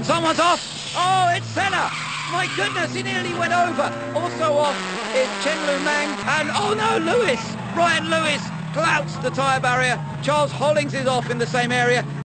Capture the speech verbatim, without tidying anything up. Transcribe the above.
Someone's off. Oh, it's Senna. My goodness, he nearly went over. Also off is Chen Lu Meng. And, oh no, Lewis. Ryan Lewis clouts the tyre barrier. Charles Hollings is off in the same area.